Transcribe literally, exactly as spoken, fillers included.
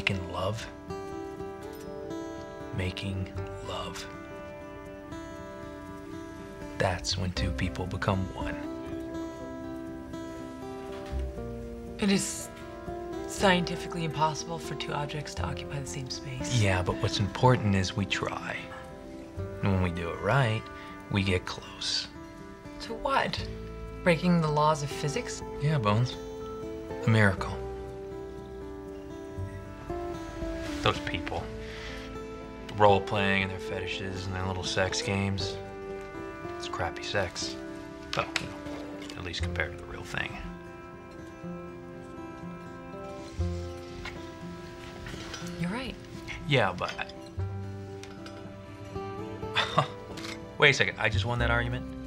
making love. Making love. That's when two people become one. It is scientifically impossible for two objects to occupy the same space. Yeah, but what's important is we try. And when we do it right, we get close. To what? Breaking the laws of physics? Yeah, Bones. A miracle. Those people. Role-playing and their fetishes and their little sex games. It's crappy sex. Well, you know, at least compared to the real thing. You're right. Yeah, but... Wait a second, I just won that argument?